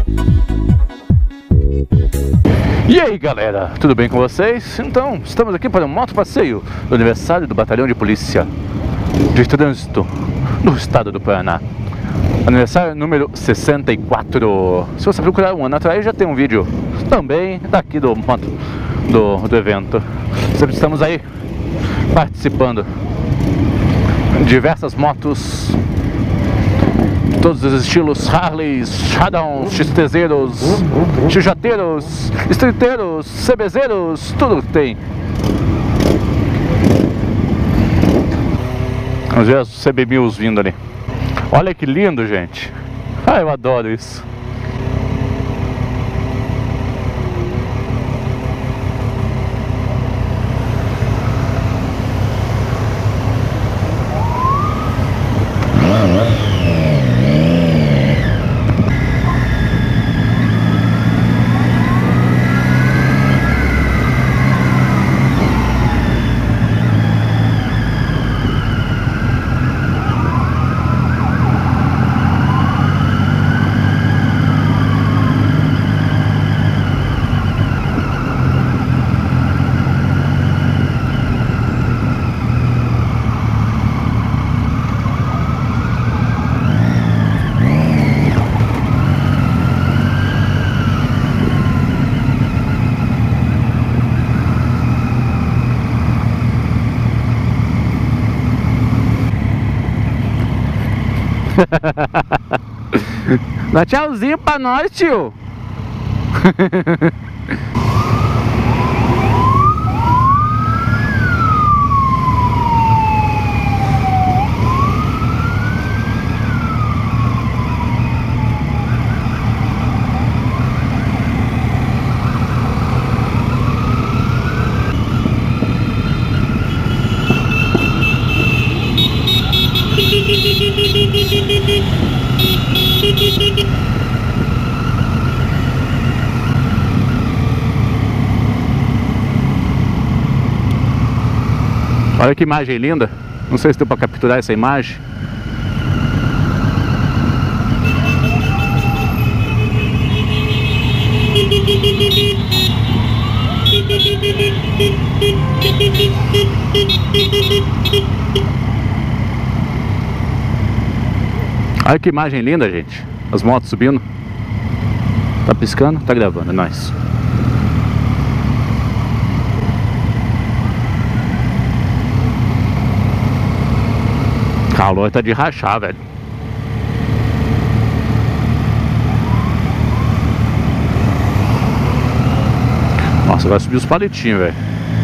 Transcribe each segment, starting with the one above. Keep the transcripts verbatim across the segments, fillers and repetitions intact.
E aí galera, tudo bem com vocês? Então, estamos aqui para um moto passeio do aniversário do Batalhão de Polícia de Trânsito do Estado do Paraná. Aniversário número sessenta e quatro. Se você procurar um ano atrás, já tem um vídeo também daqui do, do, do evento. Sempre estamos aí participando de diversas motos, todos os estilos: Harleys, Shadowns, X T Zers, X J-teiros, Streeteiros, C B Zeros, tudo que tem. Vamos ver os C B mil vindo ali. Olha que lindo, gente. Ah, eu adoro isso. Dá tchauzinho pra nós, tio. Olha que imagem linda. Não sei se deu para capturar essa imagem. Olha que imagem linda, gente. As motos subindo. Tá piscando? Tá gravando, é nóis. O calor tá de rachar, velho. Nossa, vai subir os palitinhos, velho.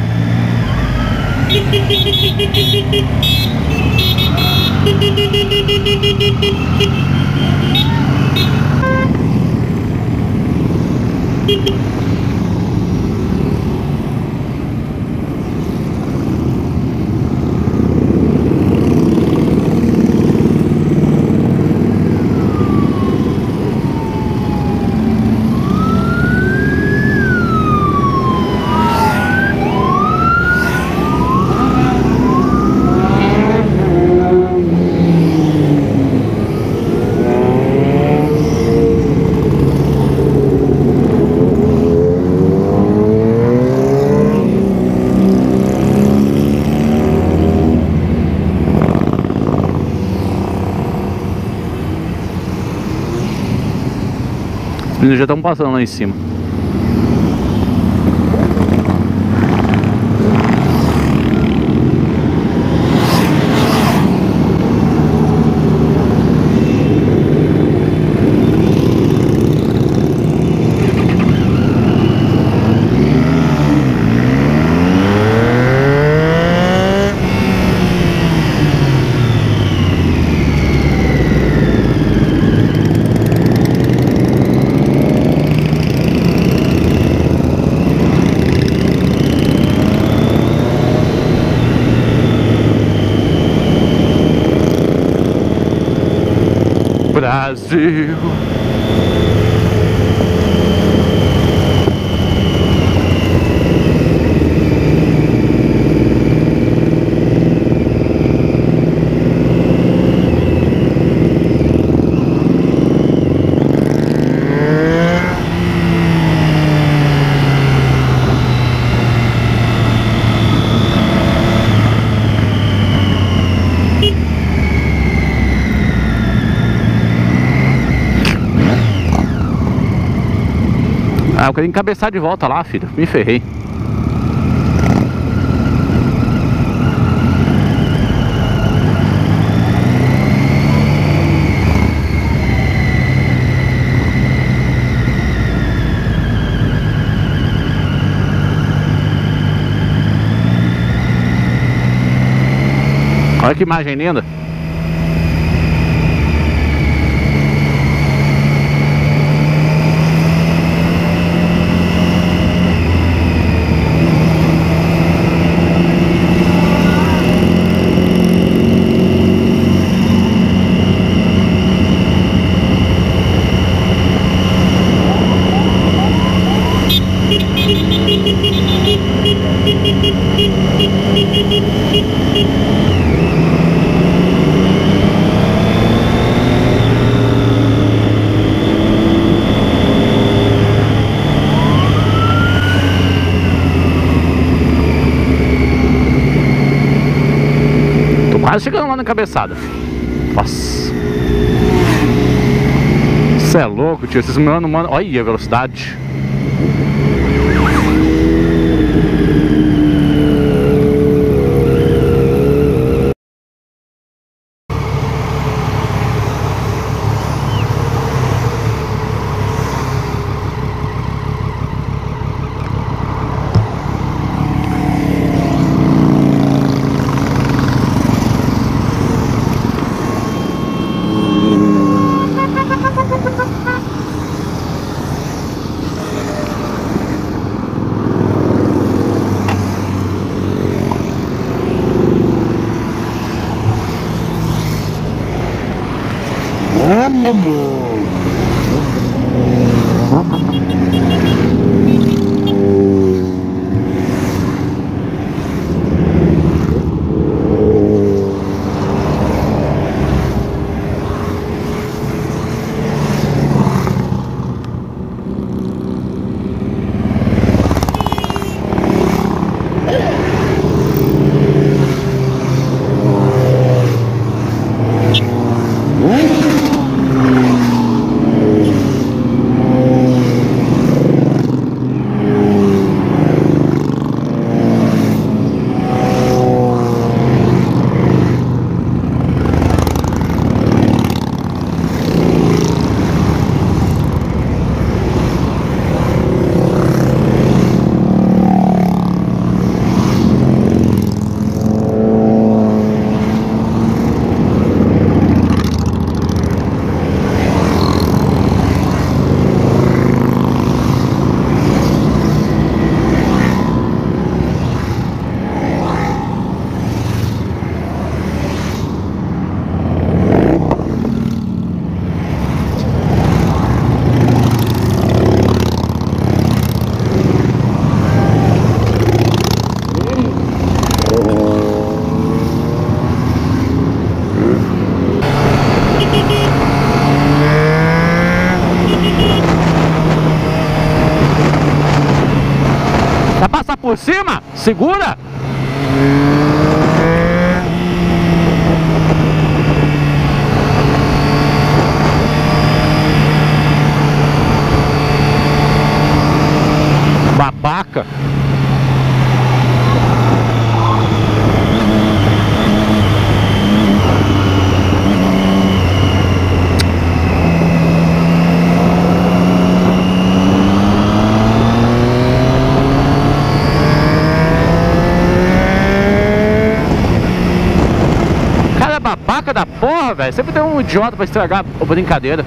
Os meninos já estão passando lá em cima. Brasil. Ah, eu queria encabeçar de volta lá, filho. Me ferrei. Olha que imagem linda. Quase chegando lá na cabeçada. Nossa. Isso é louco, tio. Esses mano, mano. Olha a velocidade. Vai passar por cima? Segura! Babaca! Babaca da porra, velho. Sempre tem um idiota pra estragar a brincadeira.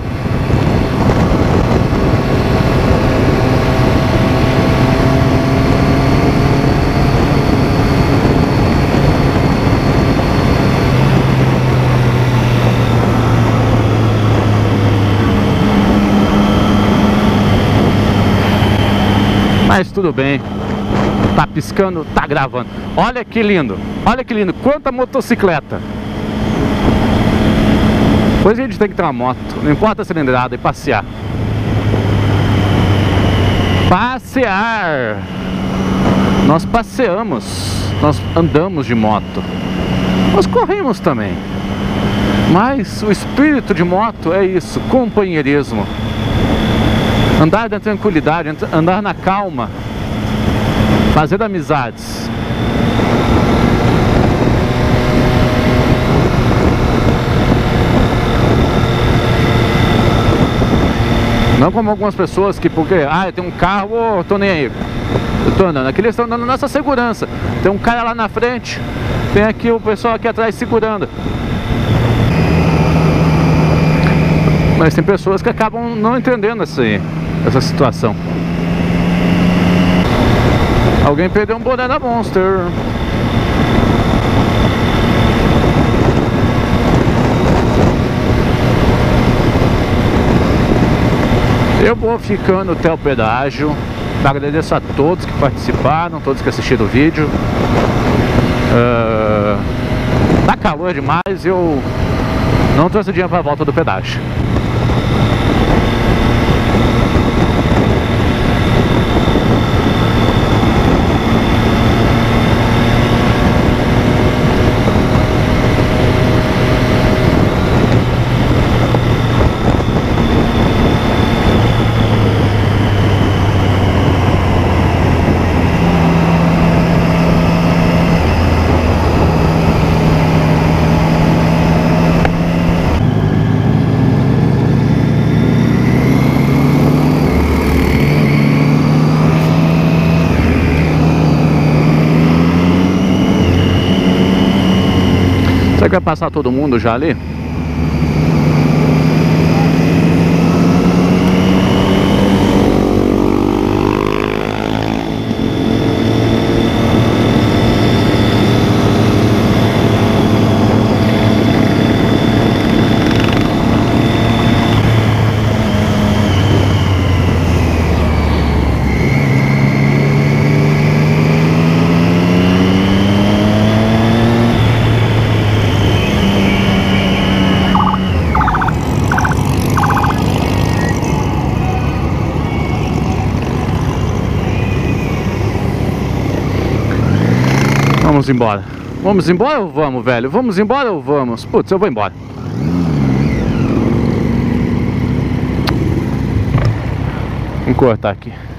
Mas tudo bem. Tá piscando, tá gravando. Olha que lindo. Olha que lindo. Quanta motocicleta. Depois a gente tem que ter uma moto, não importa a cilindrada, e passear. Passear! Nós passeamos, nós andamos de moto, nós corremos também. Mas o espírito de moto é isso, companheirismo. Andar na tranquilidade, andar na calma, fazer amizades. Não como algumas pessoas que, porque, ah, eu tenho um carro, oh, tô nem aí, eu tô andando. Aqui eles estão dando nossa segurança. Tem um cara lá na frente, tem aqui o pessoal aqui atrás segurando. Mas tem pessoas que acabam não entendendo essa, essa situação. Alguém perdeu um boné da Monster. Eu vou ficando até o pedágio. Agradeço a todos que participaram, todos que assistiram o vídeo. Uh, tá calor demais, eu não trouxe dinheiro para a volta do pedágio. Será que vai passar todo mundo já ali? Vamos embora. Vamos embora ou vamos, velho? Vamos embora ou vamos? Putz, eu vou embora. Vamos cortar aqui.